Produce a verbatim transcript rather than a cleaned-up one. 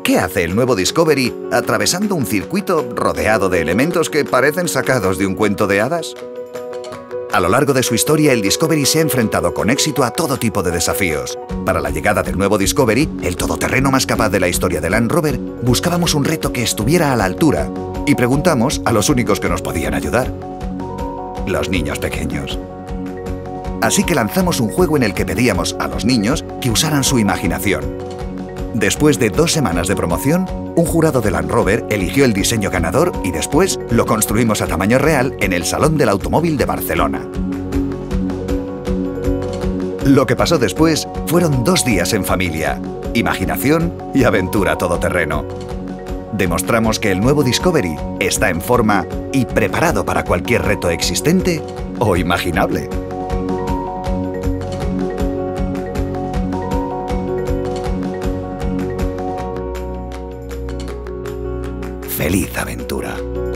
¿Qué hace el nuevo Discovery atravesando un circuito rodeado de elementos que parecen sacados de un cuento de hadas? A lo largo de su historia, el Discovery se ha enfrentado con éxito a todo tipo de desafíos. Para la llegada del nuevo Discovery, el todoterreno más capaz de la historia de Land Rover, buscábamos un reto que estuviera a la altura y preguntamos a los únicos que nos podían ayudar: los niños pequeños. Así que lanzamos un juego en el que pedíamos a los niños que usaran su imaginación. Después de dos semanas de promoción, un jurado de Land Rover eligió el diseño ganador y después lo construimos a tamaño real en el Salón del Automóvil de Barcelona. Lo que pasó después fueron dos días en familia, imaginación y aventura todoterreno. Demostramos que el nuevo Discovery está en forma y preparado para cualquier reto existente o imaginable. ¡Feliz aventura!